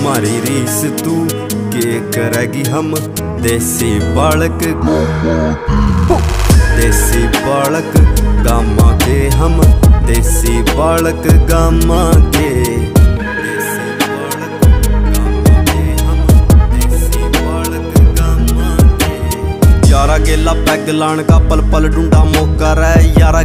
हमारी रीस तू के करेगी हम देसी बालक गामा के हम देसी बालक गामा के यारा गेला पैग लान का पल पल ढूंढा मौका रे यारा